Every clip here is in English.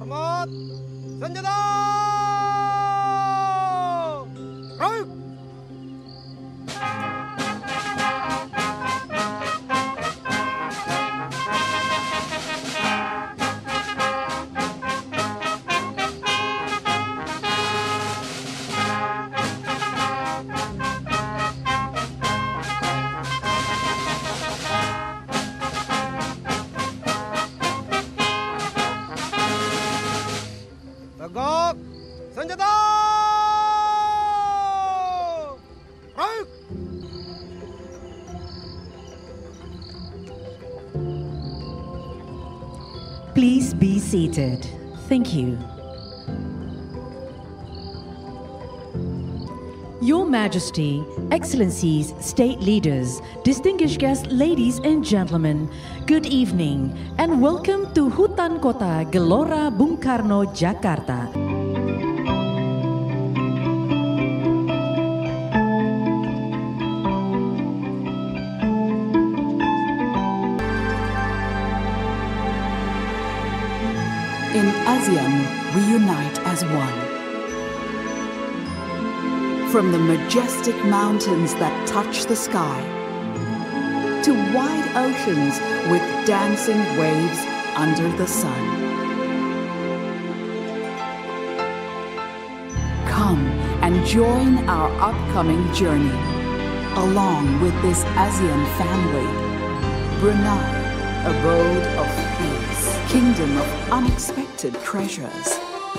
Hormat, senjata! Right! Tegak, senjata! Right! Please be seated. Thank you. Your Majesty, Excellencies, State Leaders, distinguished guests, ladies and gentlemen, good evening and welcome to Hutan Kota Gelora Bung Karno, Jakarta. In ASEAN, we unite as one. From the majestic mountains that touch the sky, to wide oceans with dancing waves under the sun. Come and join our upcoming journey, along with this ASEAN family. Brunei, abode of peace, kingdom of unexpected treasures.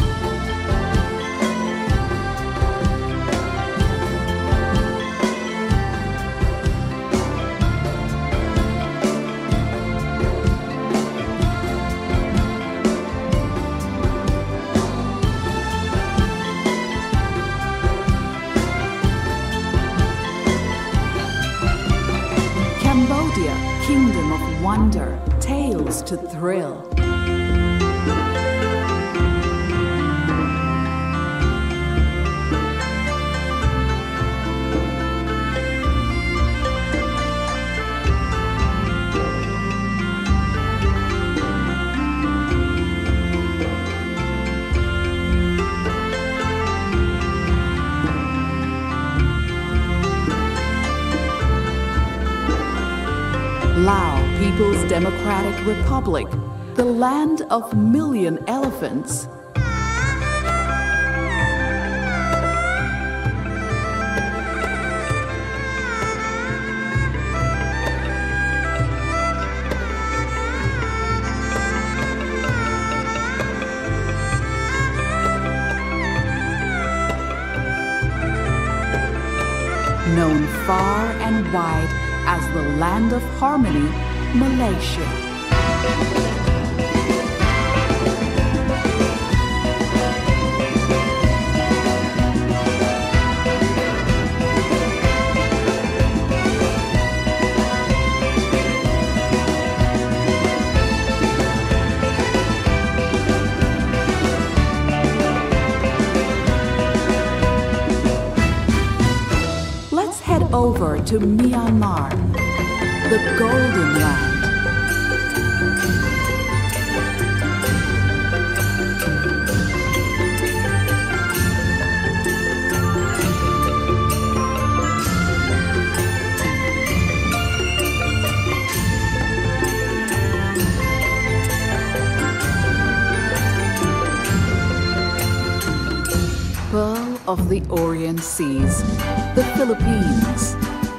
Cambodia, kingdom of wonder, tales to thrill. Lao People's Democratic Republic, the land of million elephants. Known far and wide as the land of harmony, Malaysia. Let's head over to Myanmar, the Golden Land. Pearl of the Orient Seas, the Philippines.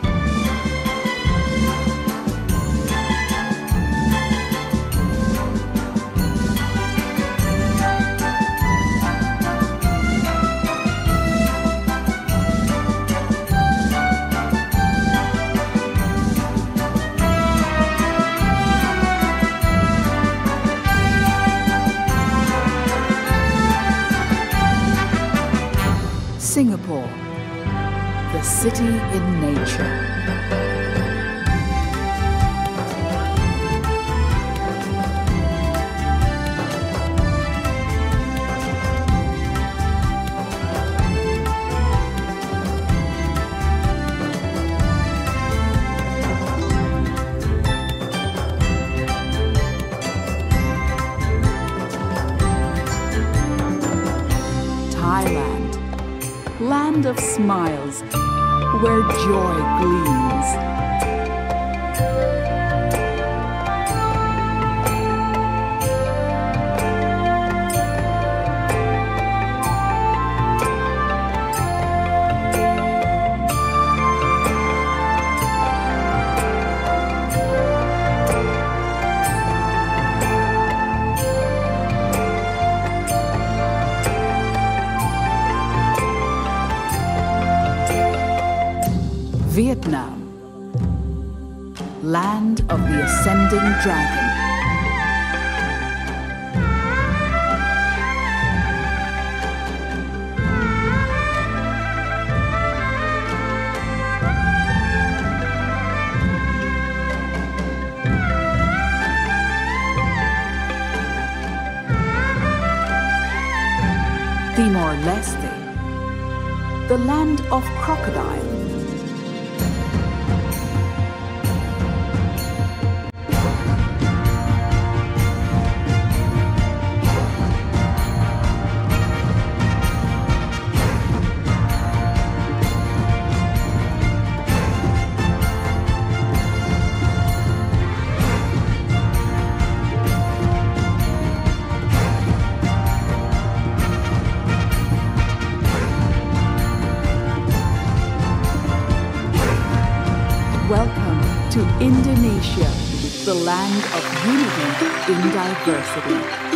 Singapore, the city in nature. land of smiles, where joy gleams. Vietnam, land of the ascending dragon. Timor-Leste, the land of crocodile. Welcome to Indonesia, the land of unity in diversity.